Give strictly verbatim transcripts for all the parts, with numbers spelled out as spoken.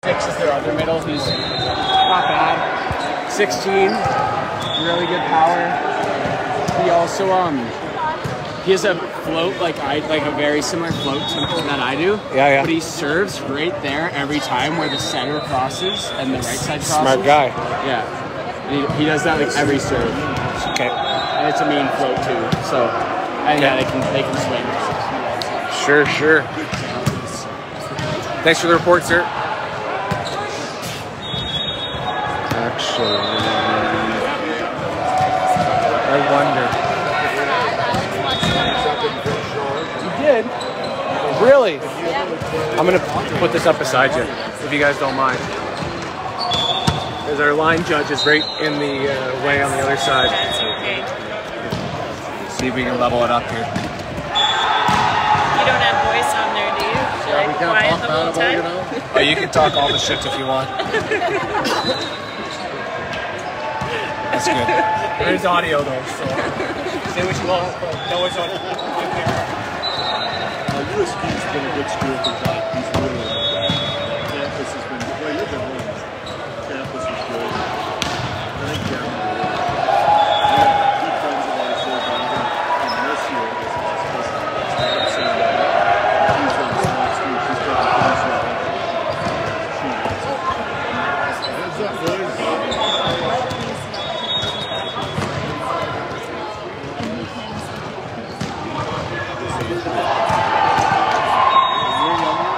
Six is their other middle. He's not bad. sixteen, really good power. He also um he has a float like I like a very similar float to that I do. Yeah, yeah. But he serves right there every time where the center crosses and the right side crosses. Smart guy. Yeah. He, he does that like every serve. Okay. And it's a mean float too. So and yeah, they can they can swing. Sure, sure. Thanks for the report, sir. Actually, I wonder. You did? Really? Yeah. I'm gonna put this up beside you, if you guys don't mind. There's our line judge is right in the uh, way on the other side. That's okay. See if we can level it up here. You don't have voice on there, do you? Yeah, like we can't quiet talk the bad whole about, time? you know? Oh, you can talk all the shit if you want. That's good. There's audio though, so say what you want, but no one's on. Uh, U S B's been a good school for Zach. He's really like that. Campus has been, well, you've been winning. Campus is good. I think down there, we have good friends of ours there down there. And this year, this is his cousin. So, uh, he's on science too. She's got the police right. What's up, boys? You're younger?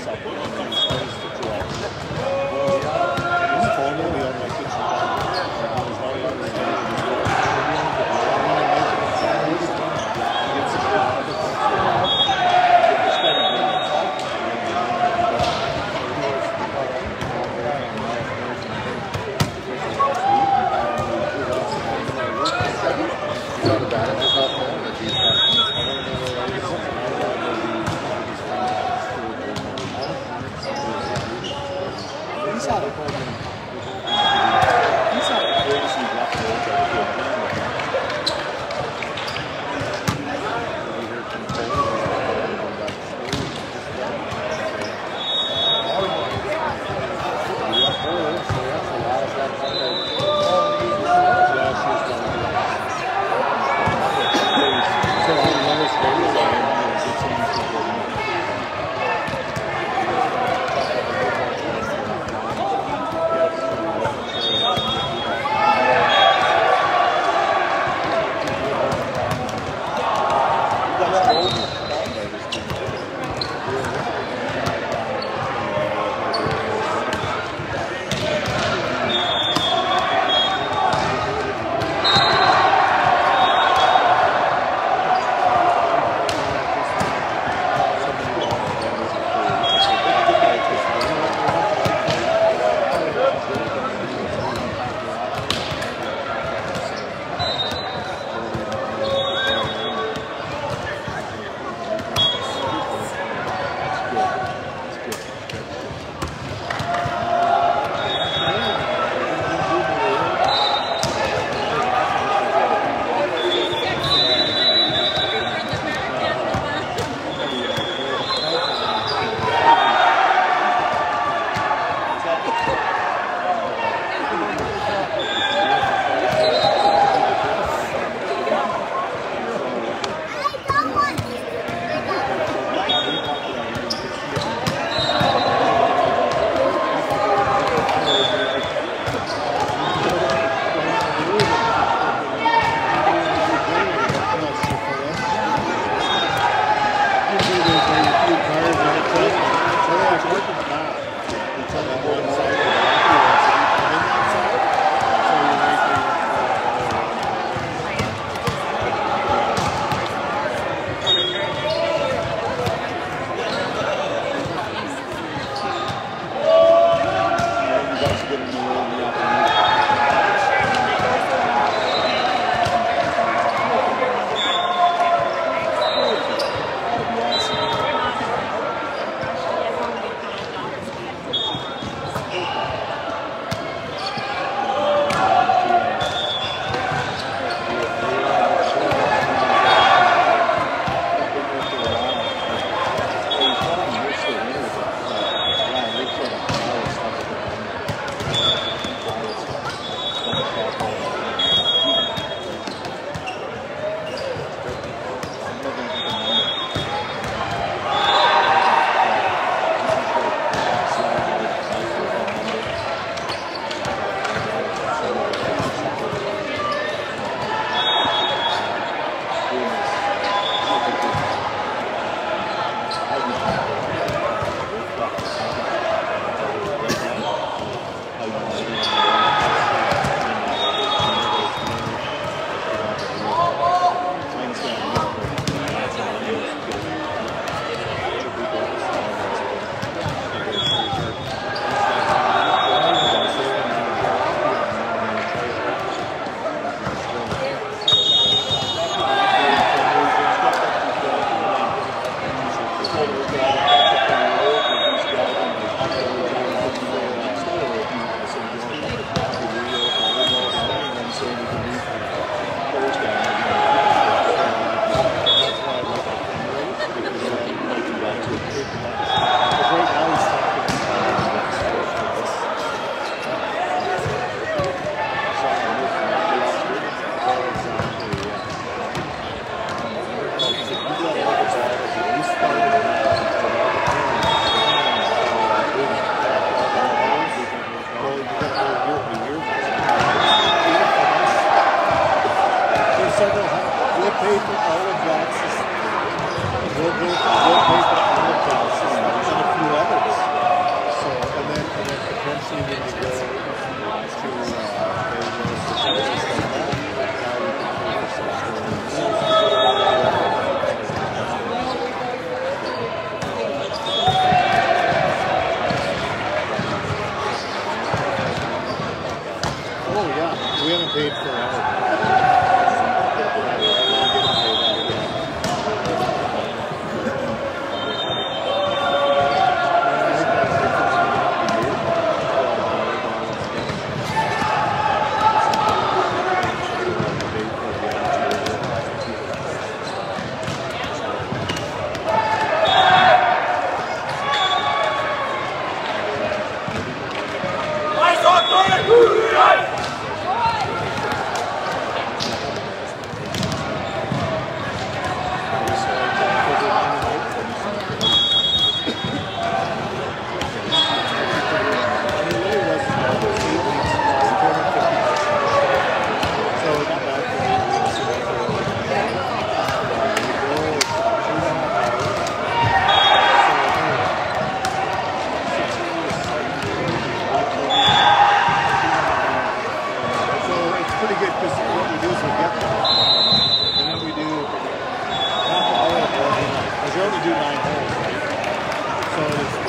At least part of it.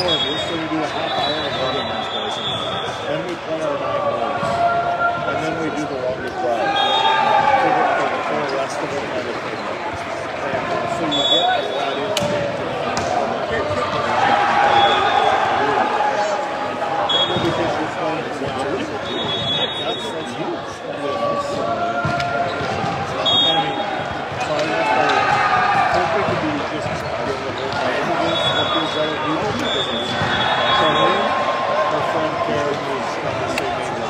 hour of this, so we do a half hour of wilderness racing. Then we play our nine holes. And then we do the longer drive. For the, for the, for the rest of it, and everything. And uh, so you get a lot in because you're playing once a week. That's, that's huge. You know? So, I mean, so I hope we could be just getting the whole time against these other people because it's for me, her friend Karen is on the same age.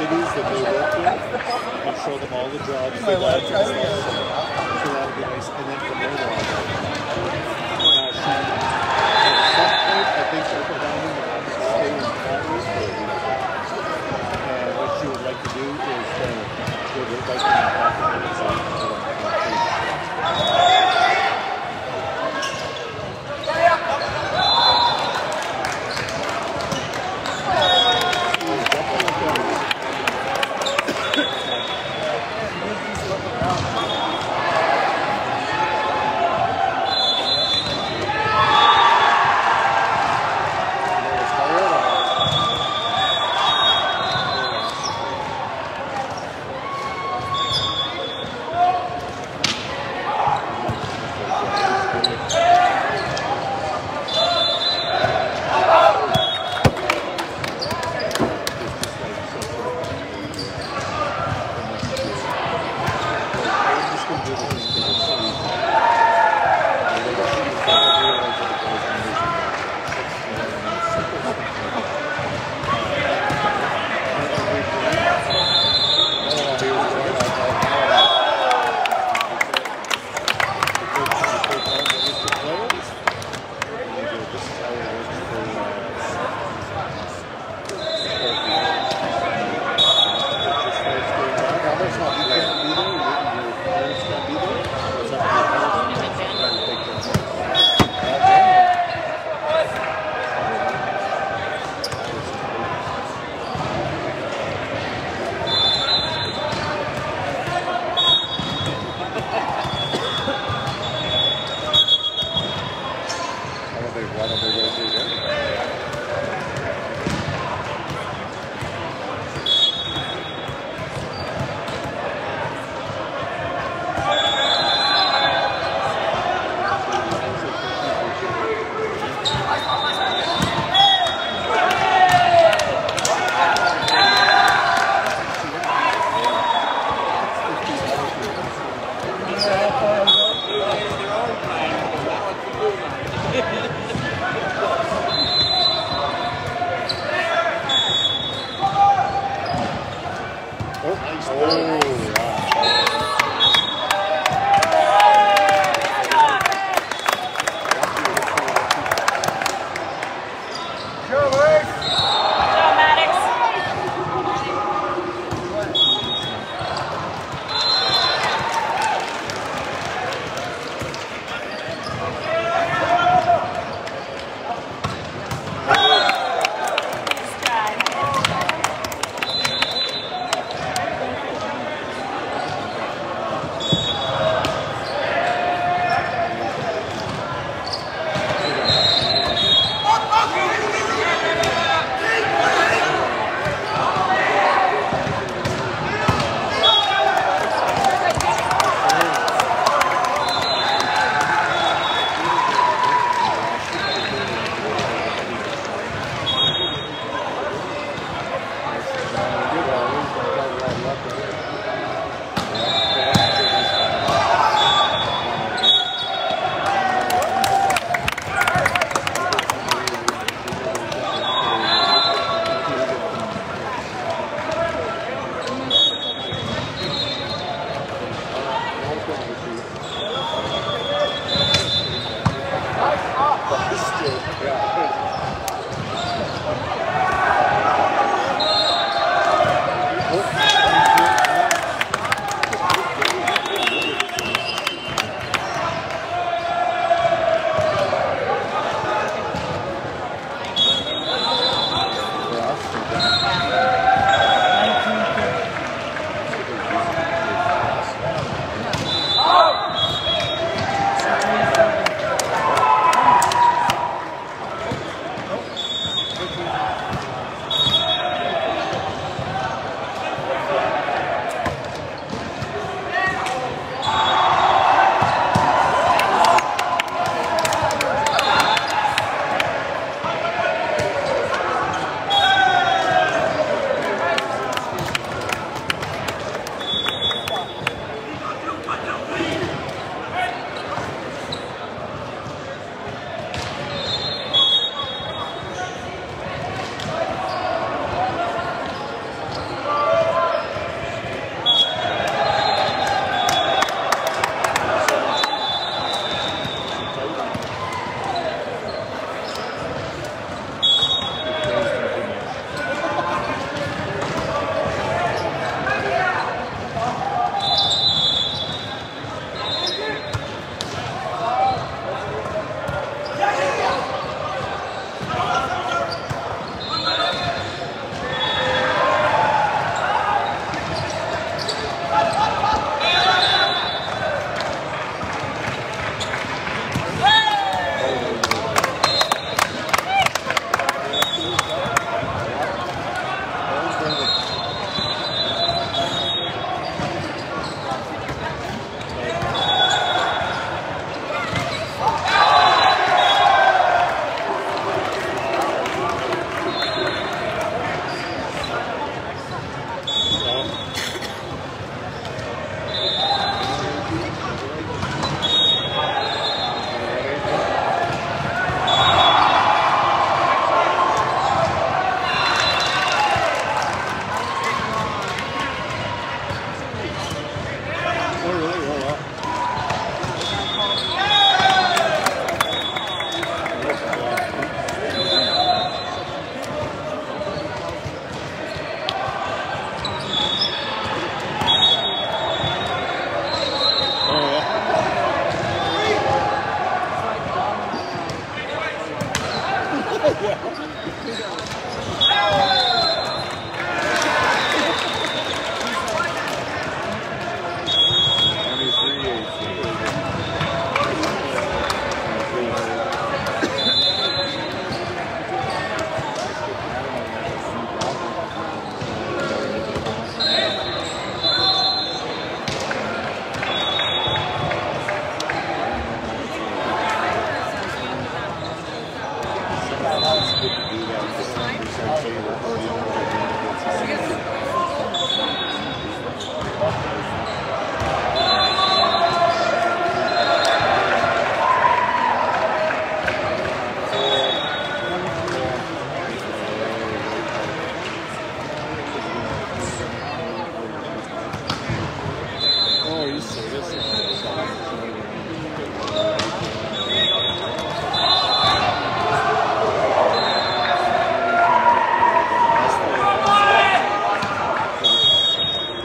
cities that they work with and show them all the jobs they got and stuff. So that would be nice. And then from there, they'll have uh, she, at some point, I think Oprah Downing will have to stay in Calgary for a week. And what she would like to do is uh, go to biking and walking and stuff.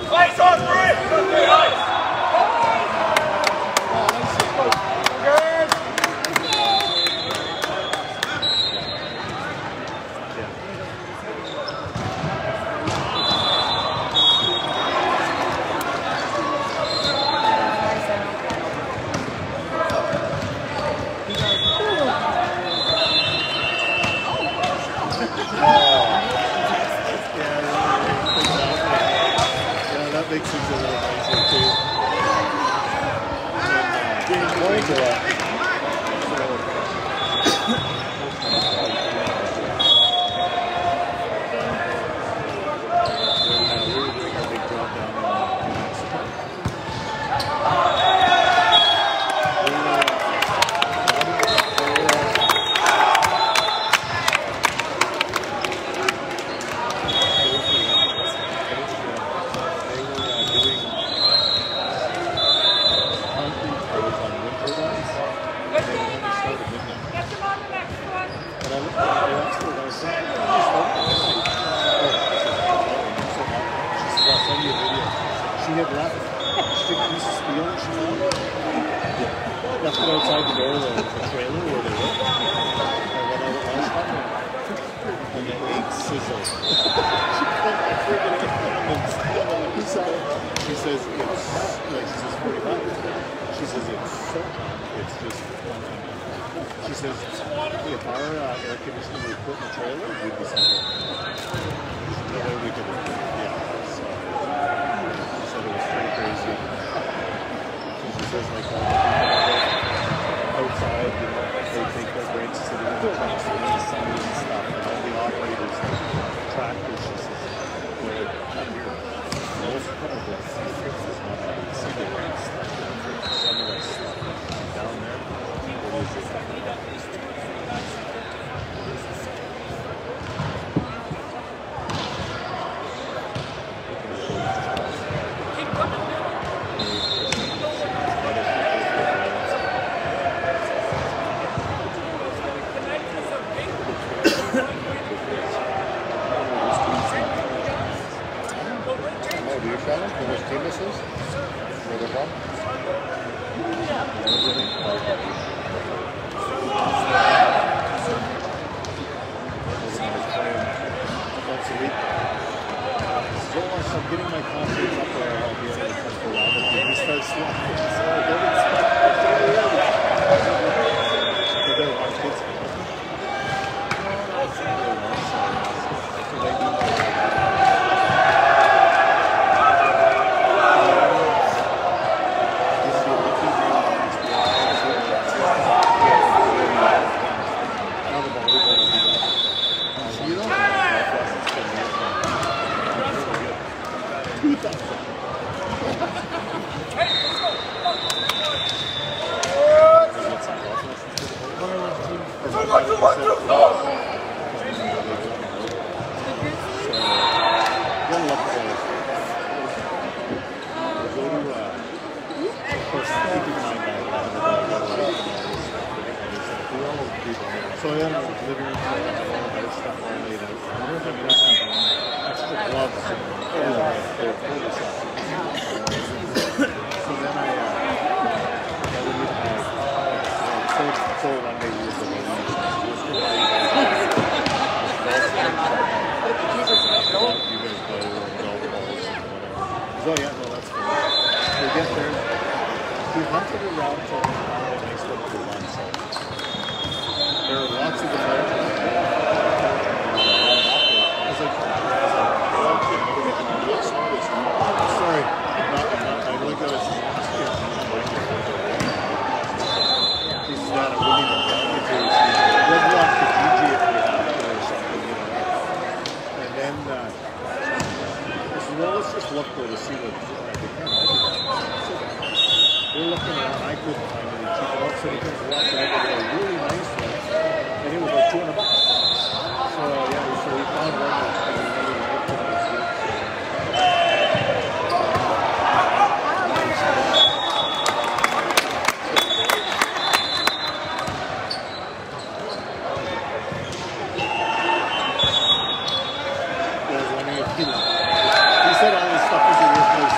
He said all this stuff was in your place.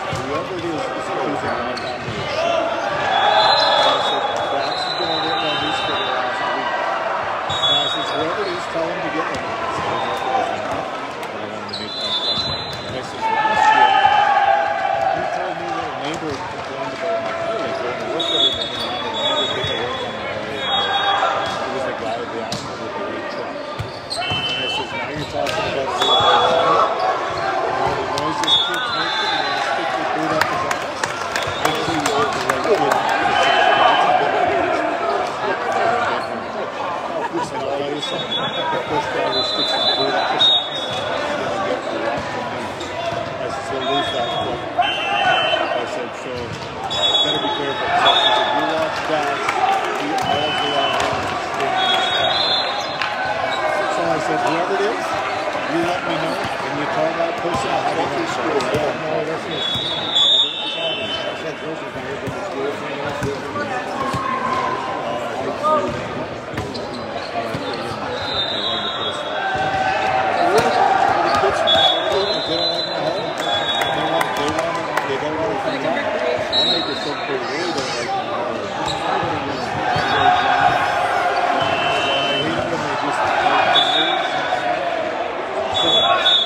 whoever it is is accusing my family of shit. And I said, that's been written on newspaper last week. And I said, whoever it is, tell him to get them. I said, I don't know if it was not. I wanted to make my point. And I said, last year, he told me that a neighbor complained about my colleague going to work every morning and they never take a work on the way. It was the guy at the house with the white truck. And I said, now you're talking about the all the noise this kid's making and they stick their boot up his ass. I see you with the right kid. Listen, I'll tell you something. The first guy who sticks his boot up his ass is going to get a lot from me. I said, so lose that foot. I said, so better be careful. So I said, you watch gas, you all go out there and stay in the spot. So I said, whoever it is, you let me know, and you call that person. I don't know. So I don't know. That's it. I said, those are very good to school. I'll make it so cool. Really don't like my mother. I hate it when they just take fingers. So,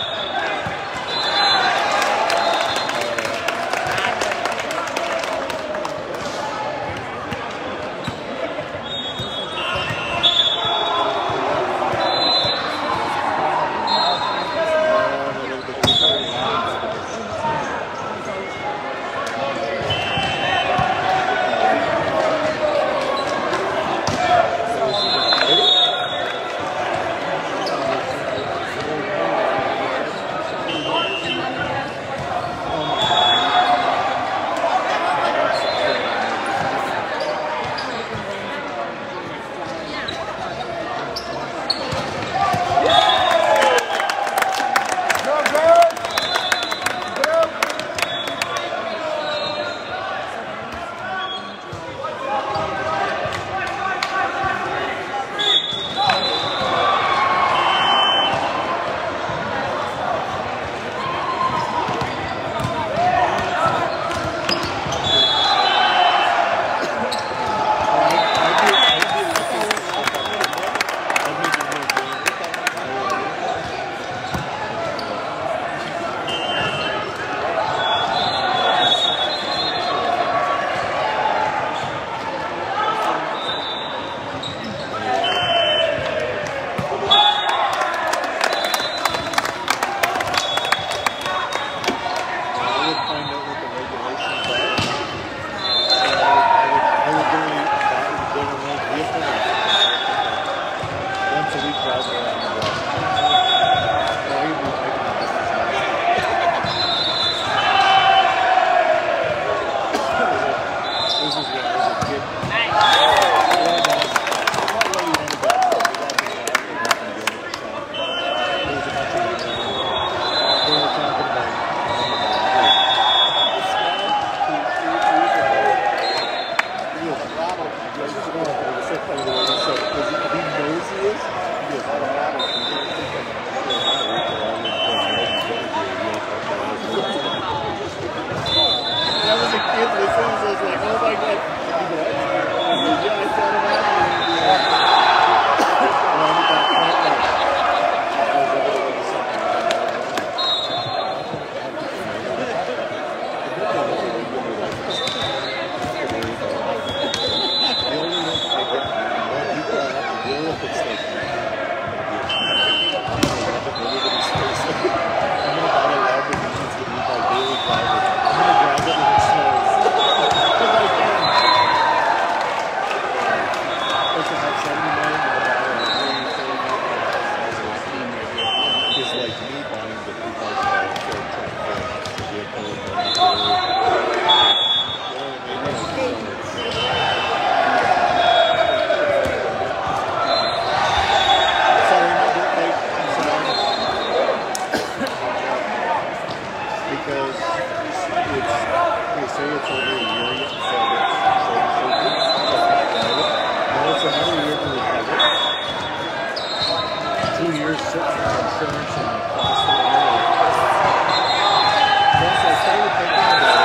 insurance and cost of the money. Plus, I started thinking about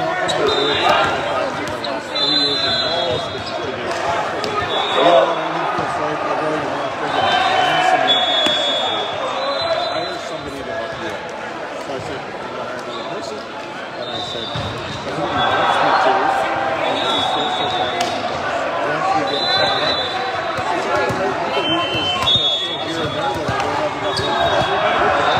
talking about doing something like that for the last three years and all this to do. You know what I mean? It's like, I really want to figure out some impact. Hire somebody to help you out. So I said, I'm going to hire another person. And I said, I think he wants me to. And he's still so far in the once we get caught up, I said, there might be the weakness, you know, here and there that I don't have enough work for everybody.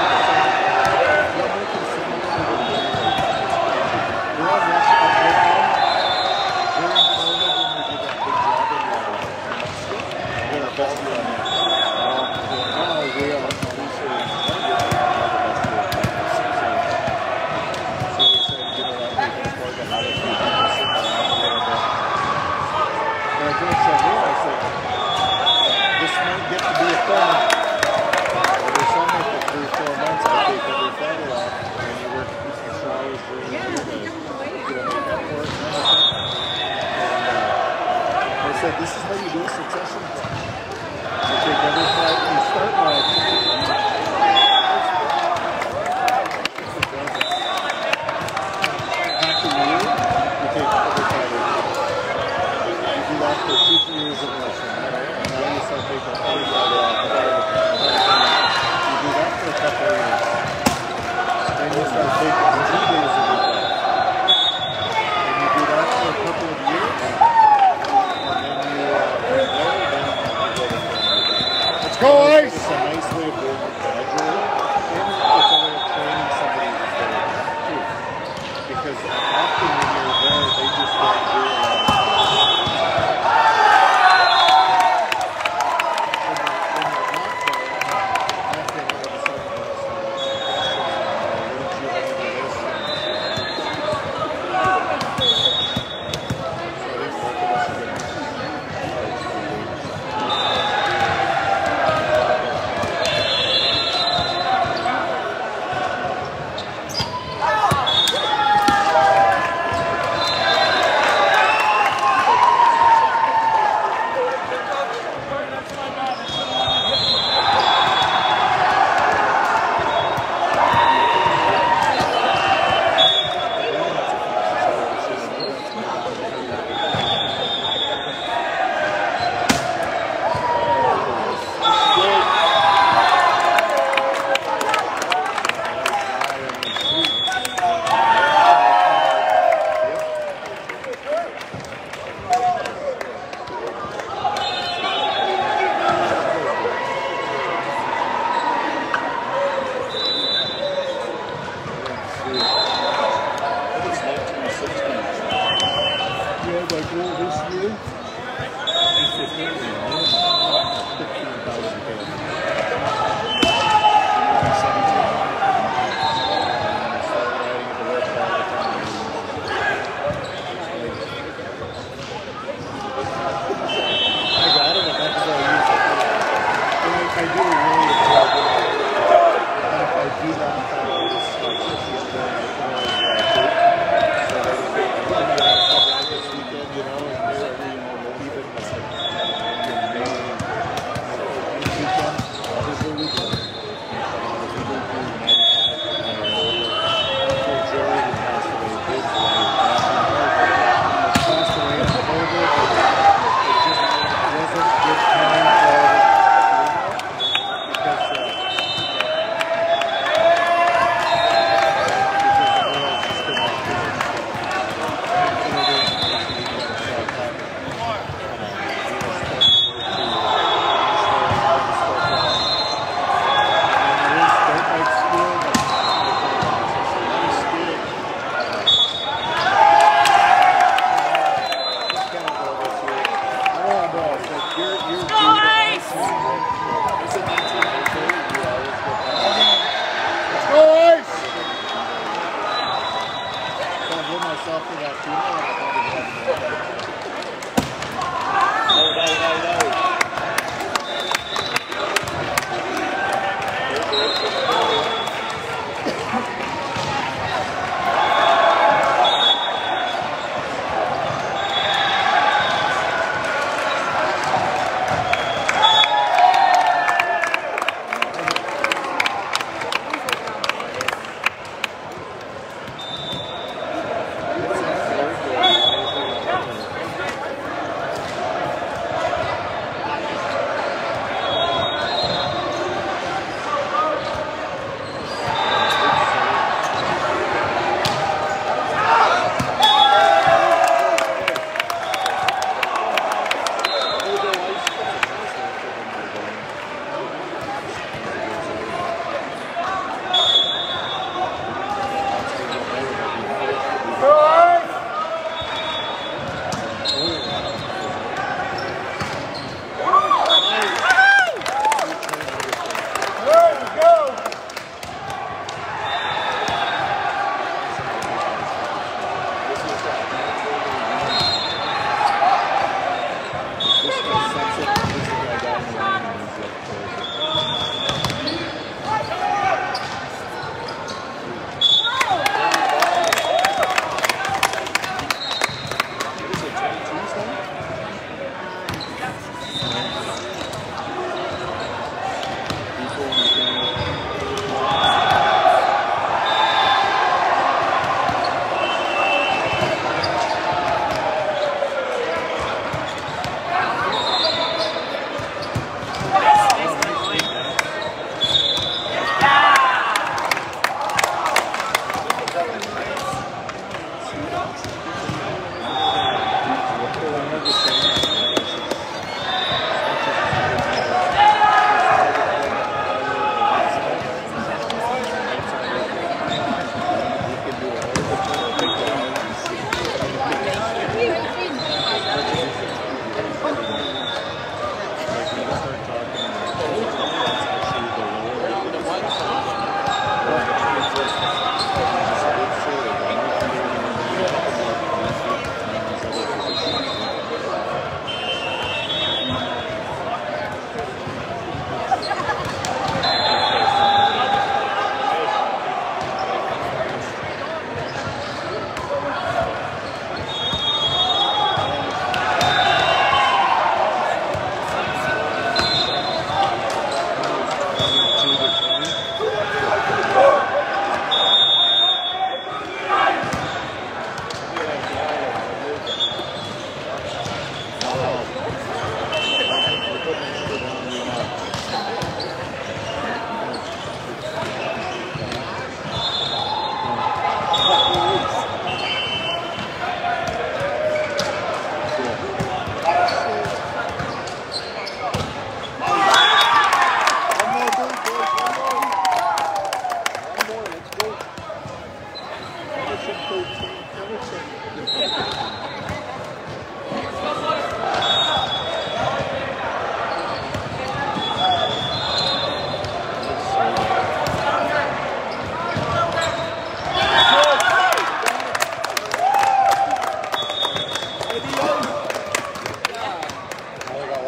This is how you do a succession plan.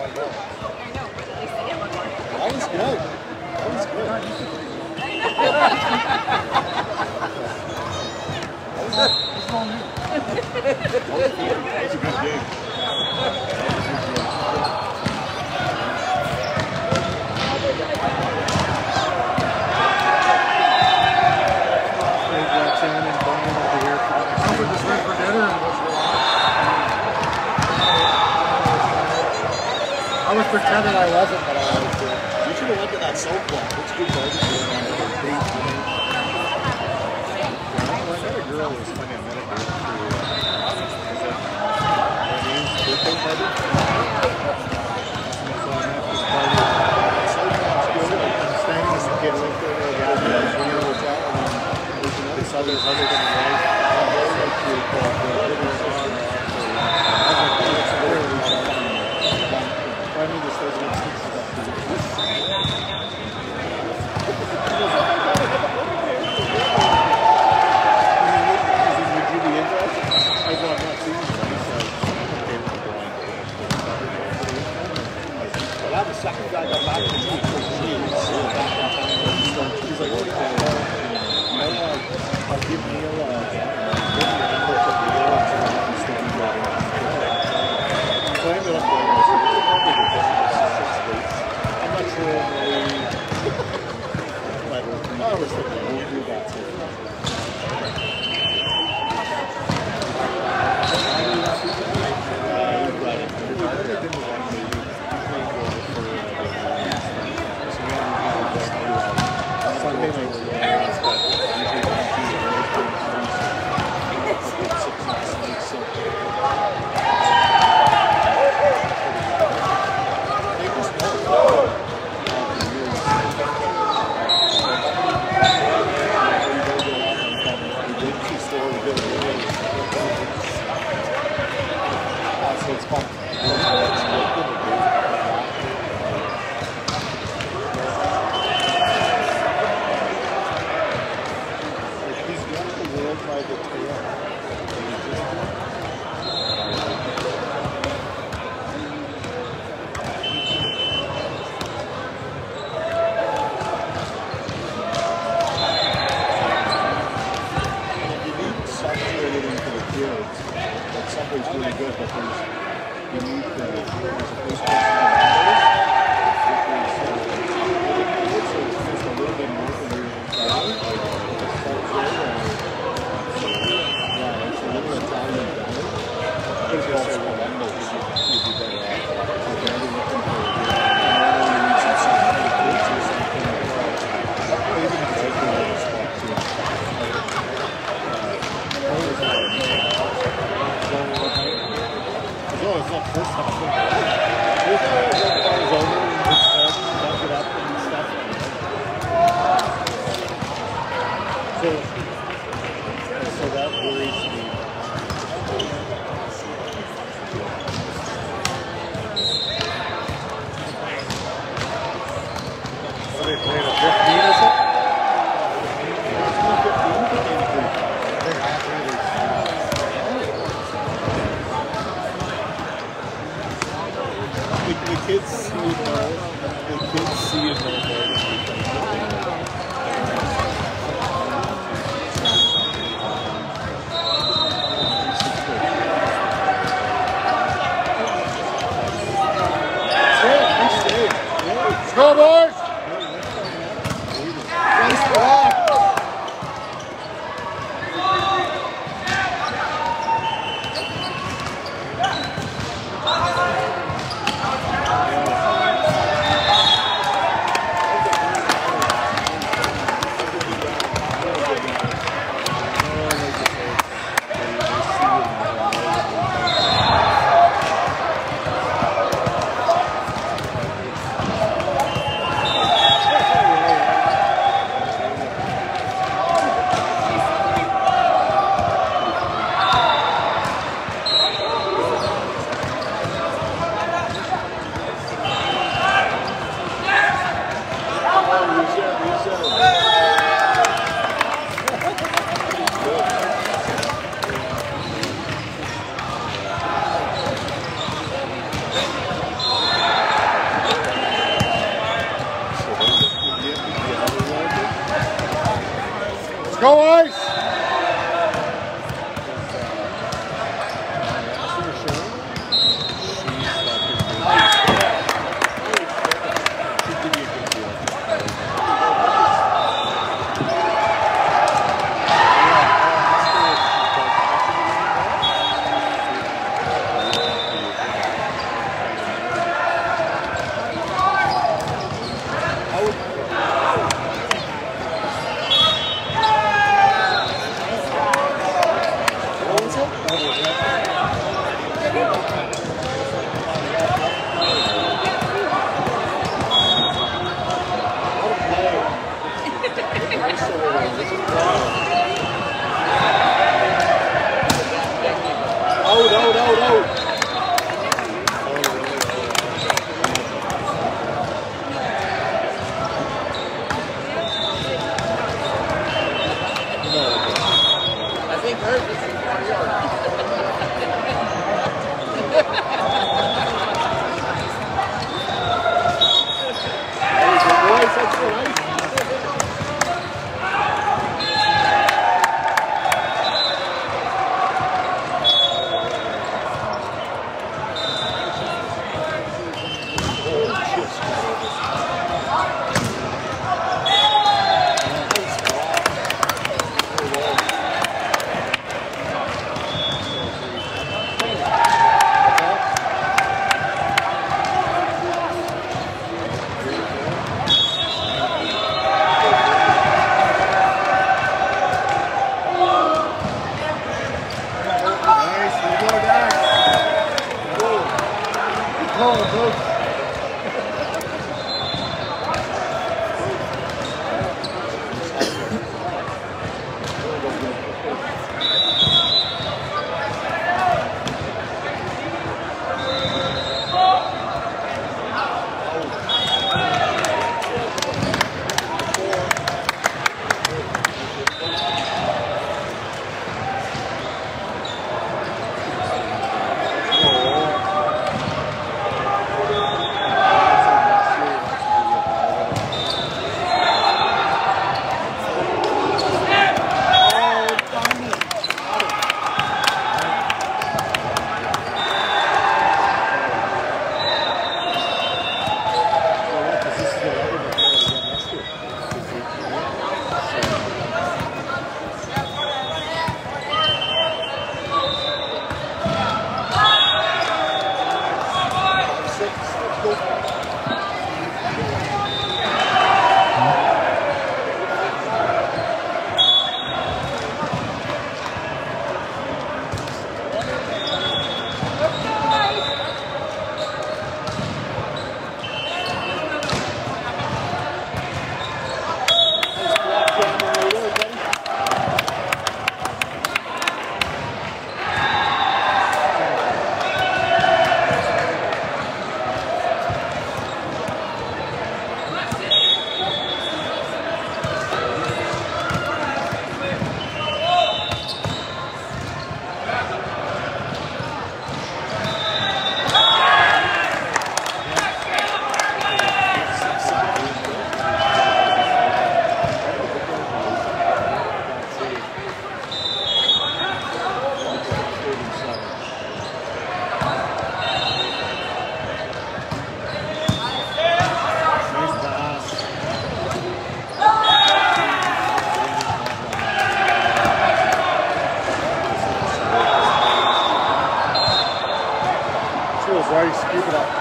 That was good. That was good. That was a good game. I was pretending I wasn't, but I was. You should have looked at that soap block. It's good barbecue on it. I met a girl who was funny. I met a girl through Renee's birthday party. So I'm at this party. So I'm staying as the kids went there. They got a dinner hotel. And then there's this other, other than the wife. I'm very like to call the dinner on. I was like, it's literally something. I mean, this doesn't exist. The second guy got back to me. She's like, okay, I'll, I'll give Neil a number for the year and so I ended up going, I'm not sure but I was thinking, we'll do that too. Sunday night. It's fun. He's got the world by the tail. You need saturated into the kids. That Subway's really good, but there's you need the there's a police person it's just a little bit more than your yeah, it's a little Italian better. It's also one that you'd be better off. If you're ever looking for you need some saturated foods or something like that. Even if it's like a little spot too. No, it's not first time. First time it was over and just dug it up and stuff. So, so that worries me. What they played a fifteen, is it? It's not fifteen, fifteen. They're half readers. The, the kids see it more. The kids see it more than Let's go, boys! Nice block! Out, out, out, out. I think hers is in forty yards. Boys, that's nice. Rice, keep it up.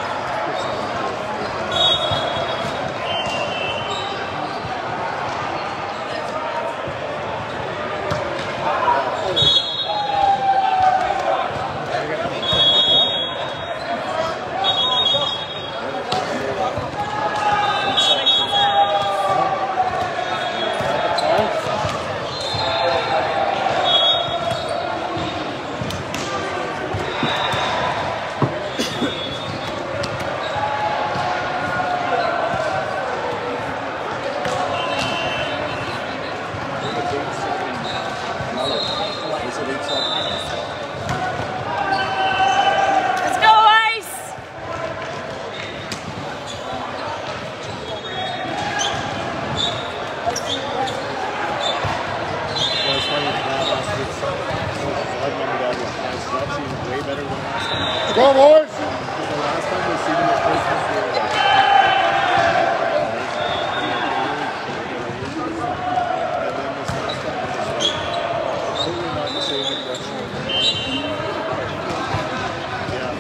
Go, boys! The last time we see them at Christmas, we were like, and then this last time it was like, totally not the same impression. Yeah.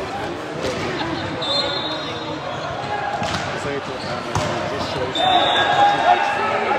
It's like what happened. It just shows me too much for me.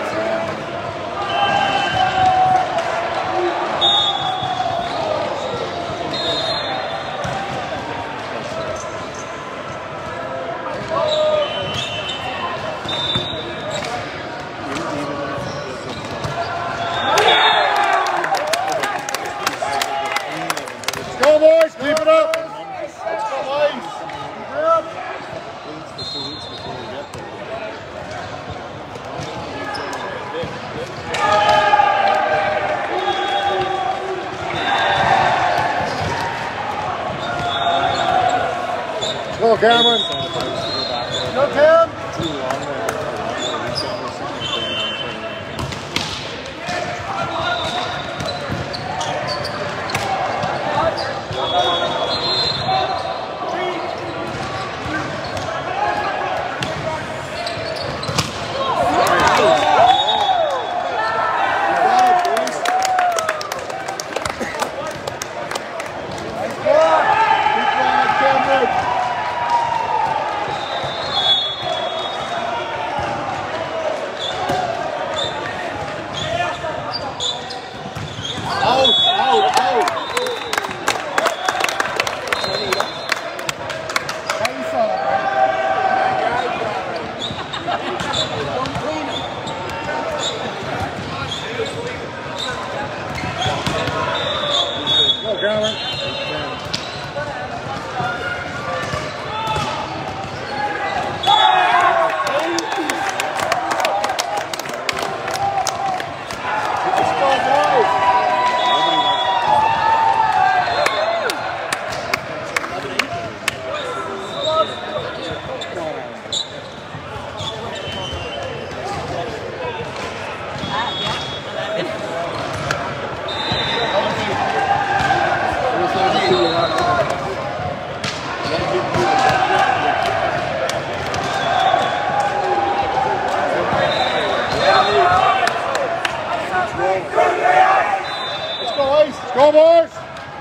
Cameron. Go, Cam. Go, boys!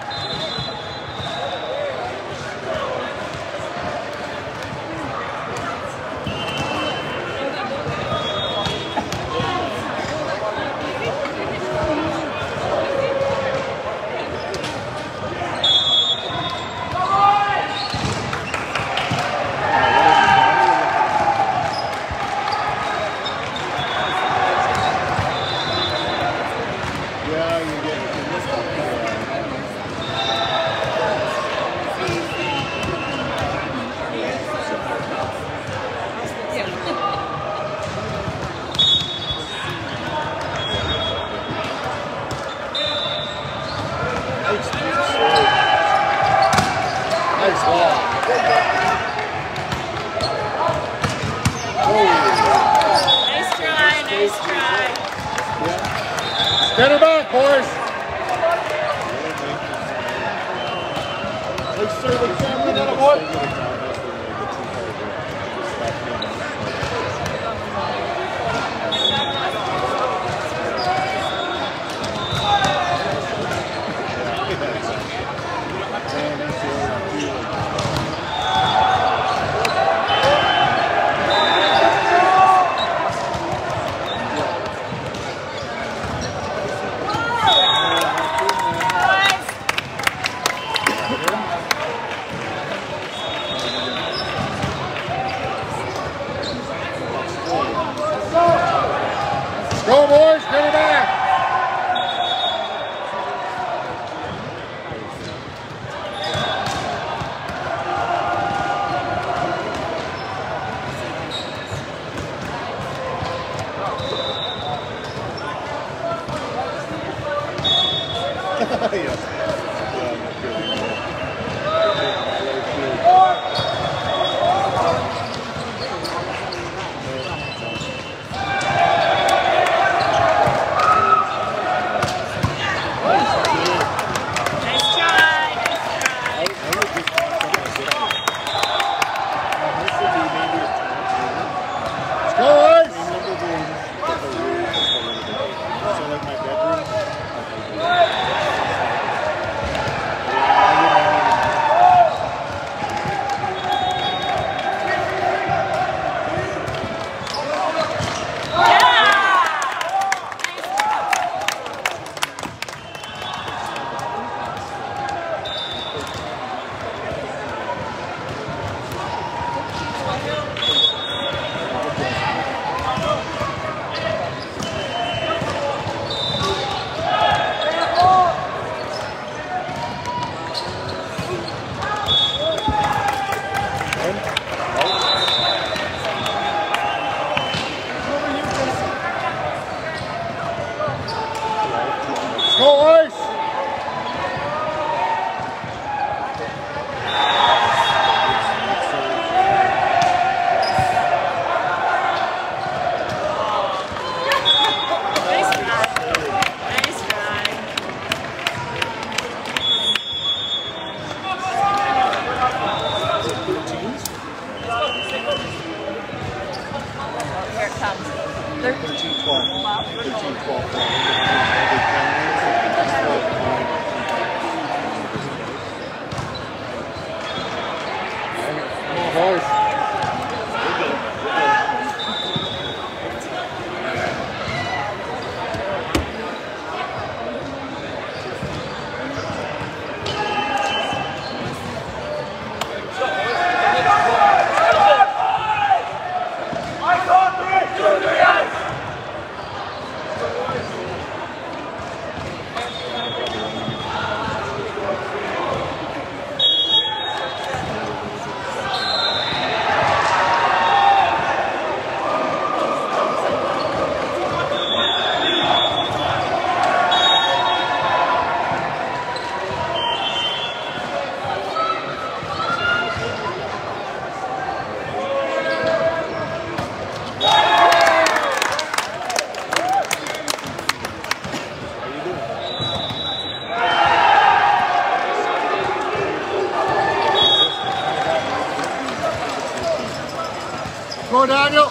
Yeah, you get nice ball. Nice try, nice try. Get her back, boys. Let's see the camera, that boy. pounds. They're thirteen, twelve. Wow. thirteen, twelve. Horse. Go, Daniel.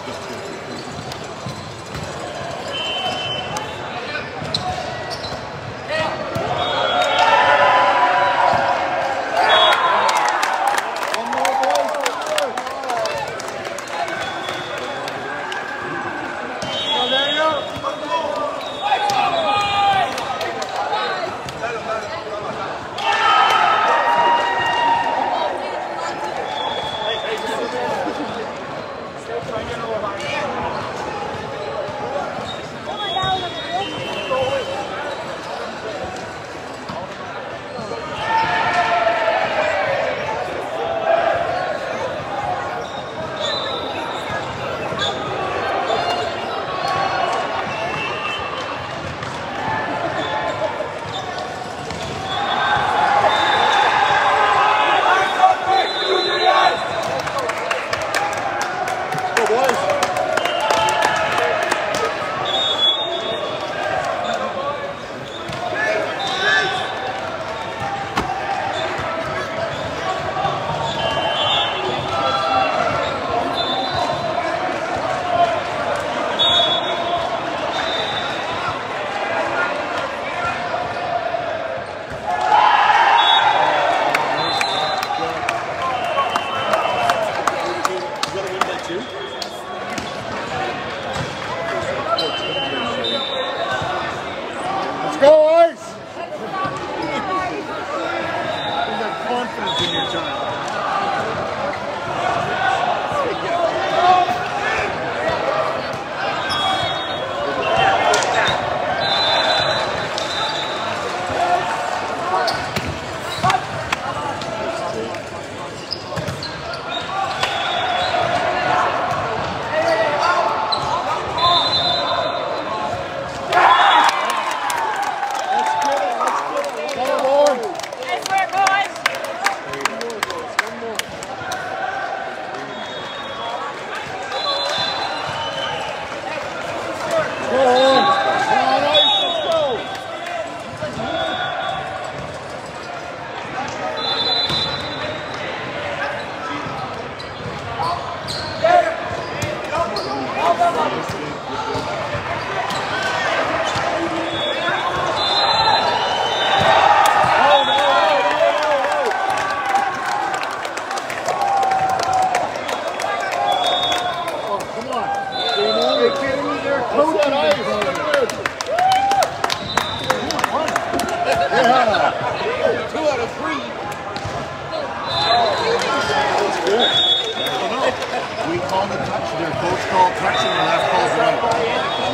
We call the touch. Their coach called touch and the left calls right.